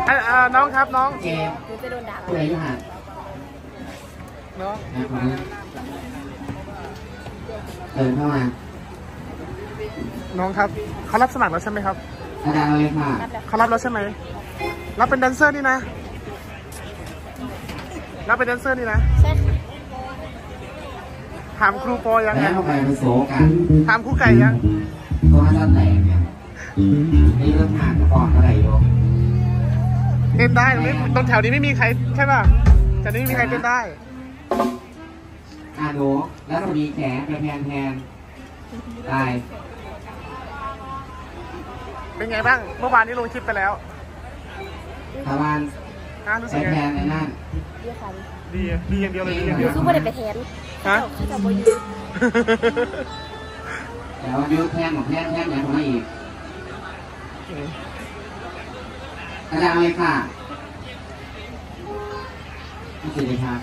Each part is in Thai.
น้องครับน้องเกมจะโดนด่าอะไรอยู่ห่างน้องเดินเข้ามาน้องครับเขารับสมัครแล้วใช่ไหมครับอาจารย์เลยค่ะเขารับแล้วใช่ไหมรับเป็นแดนเซอร์นี่นะรับเป็นแดนเซอร์นี่นะใช่ถามครูปอยังไงเข้าไปเป็นโซกันถามครูไก่ยังตัวจะแตกเนี่ยนี่เริ่มห่างกับปอนอะไรอยู่เต้นได้ตรงแถวนี้ไม่มีใครใช่ป่ะแถวนี้ไม่มีใครเต้นได้ดูแล้วเรามีแขนไปแทนตายเป็นไงบ้างเมื่อวานนี้ลงคลิปไปแล้วประมาณรู้สึกไงแทนในนั่นดีอย่างเดียวเลยดีอย่างเดียวคือไม่ได้ไปแทนฮะจะโมยูแต่ว่ายูแทนของแทนอย่างของอีกอาจารย์เลยค่ะสวัสดีครับ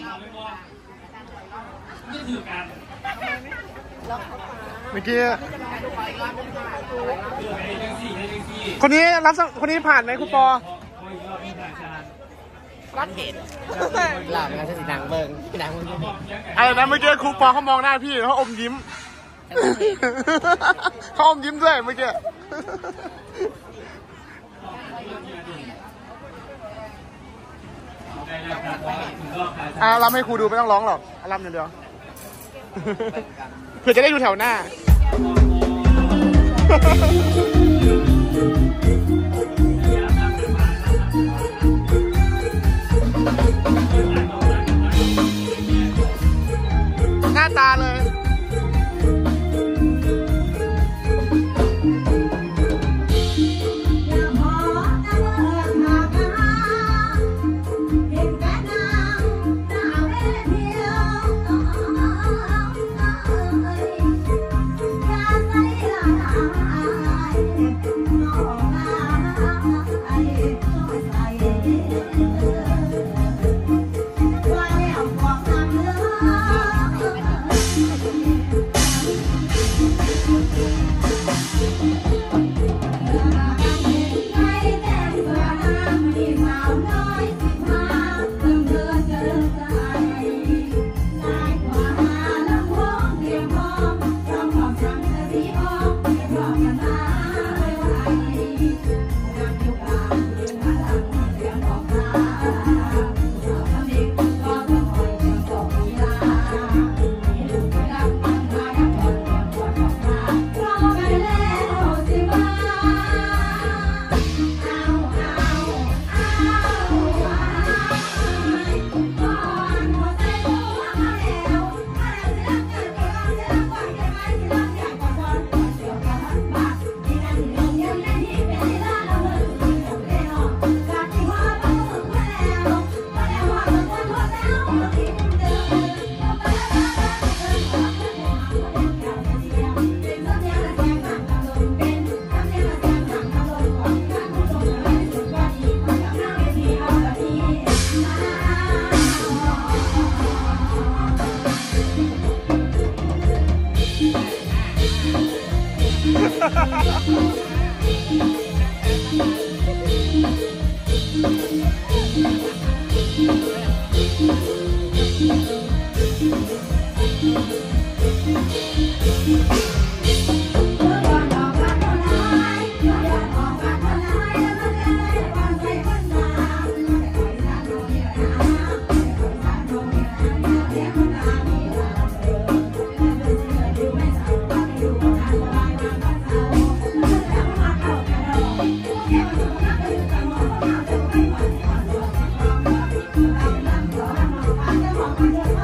เมื่อกี้คนนี้คนนี้ผ่านไหมคุณปอรับเห็นหลับงานสีดังเบิ้งดังเบิ้งอะไรนะเมื่อกี้ครูปอเขามองหน้าพี่เขาอมยิ้มเขาอมยิ้มด้วยเมื่อกี้รำให้ครูดูไม่ต้องร้องหรอกรำอย่างเดียวเพื่อจะได้ดูแถวหน้าหน้าตาเลย Hãy subscribe cho kênh Ghiền Mì Gõ để không bỏ lỡ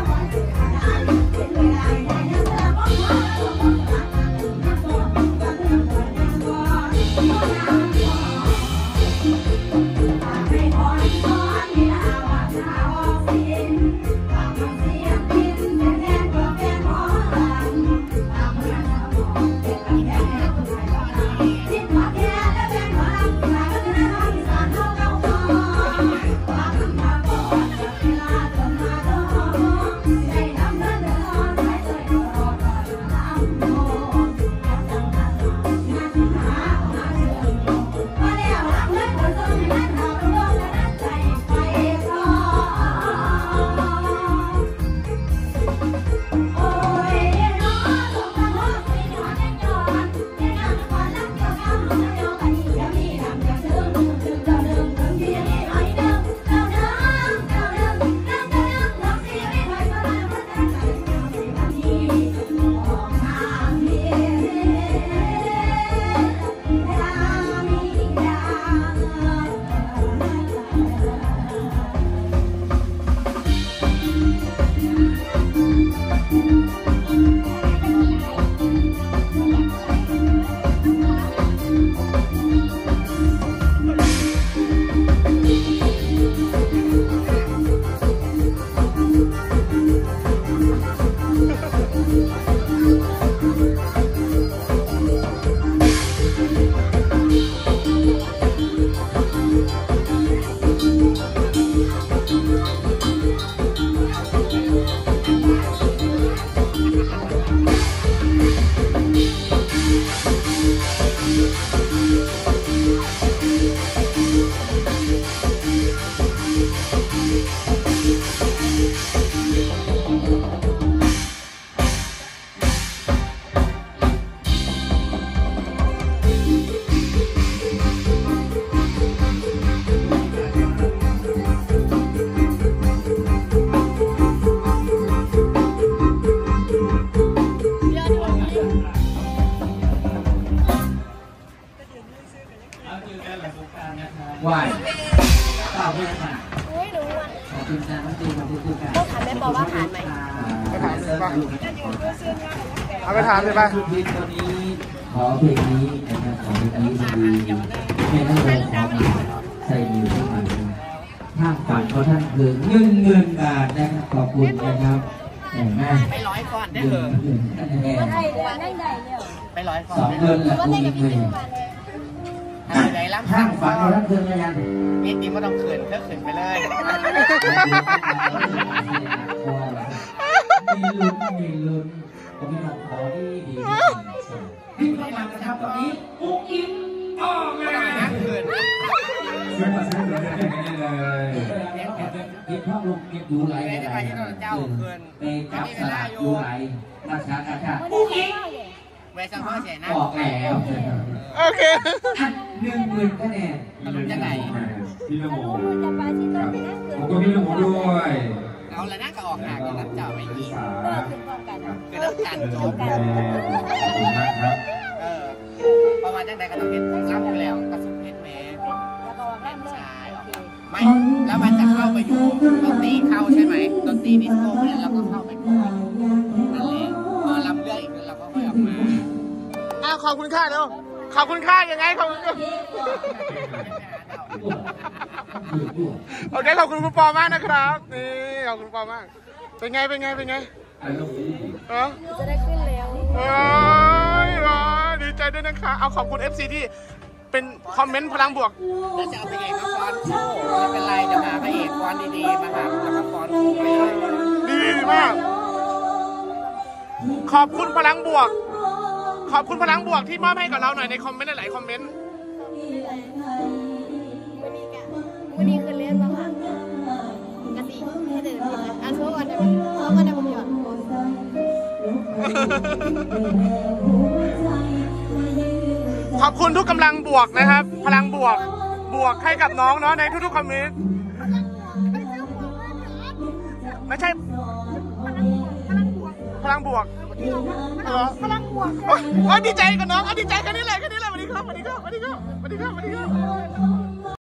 บอกว่าผ่านไหมไปถามเลยป่ะเอาไปถามเลยป่ะเพลงตัวนี้ขอเพลงนี้นะครับขอเพลงนี้ดีเพลงนั้นเลยขอมาใส่มือขึ้นมาทางฝันของท่านคือ1,000 บาทนะครับขอบคุณนะครับแต่แม่ไปร้อยก่อนได้เหรอว่าไทยเดือนนั่งได้เร็วไปร้อยก่อน 2 เดือนละว่ากูไทยอีกับกพี่เลยเป็นวันเลยทำอะไรล้ำทางฝันของท่านคืออะไรยังนิดนี้ไม่ต้องเขินเธอเขินไปเลยมีลุ้นผมมีของขอดีนี่ต้องมานะครับตอนนี้อุ๊กอิ๊มอ้อแม่นั่งเขินซื้อมาซื้อตัวเดียวกันนี่เลยเก็บข้อลงเก็บดูไหลอะไรไปจับสลากดูไหลราคาราคาอุ๊กอิ๊มเวสังพ่อเสียนะออกแล้วโอเค 10,000 คะแนนพี่นโมจะไปที่ต้นนั่งเกิผมก็พี่นโมด้วยเอาละนะก็ออกห่างกันรับเจ้าไปอีกเกิดขึ้นพร้อมกันคือต้องการโจ๊กขอบคุณมากครับเพราะว่าจังใดก็ต้องเห็นรับอยู่แล้วก็สุดเพชรแม่แล้วก็ว่าแม่เลิกไม่แล้วมันจะเข้าไปอยู่ดนตรีเข้าใช่ไหมดนตรีดิสโก้เนี่ยเราก็เข้าไปก่อนนั่นแหละพอลำเรื่องอีกเราก็ค่อยออกมาอ้าวขอบคุณค่าเนาะขอบคุณค่ายังไงขอบคุณโอเคขอบคุณคุณปอมากนะครับนี่ขอบคุณปอมากเป็นไงเออจะได้ขึ้นแล้วโอ้ยดีใจด้วยนะคะเอาขอบคุณ FC ที่เป็นคอมเมนต์พลังบวกแล้วจะเอาไปเอกมาฟ้อนคู่ไม่เป็นไรจะหาพระเอกฟ้อนดีๆมาหาแล้วก็ฟ้อนคู่ไปเลยดีมาก ขอบคุณพลังบวก ขอบคุณพลังบวกที่มอบให้กับเราหน่อยในคอมเมนต์หลายๆคอมเมนต์วันนี้คือเล่นบ้างค่ะกะทิให้เดินอันเมื่อวันเดี๋ยวผมหยอดขอบคุณทุกกำลังบวกนะครับ พลังบวกบวกให้กับน้องเนาะในทุกๆคอมเมนต์ไม่ใช่พลังบวกพลังบวกดีใจกับน้องดีใจแค่นี้แหละสวัสดีครับ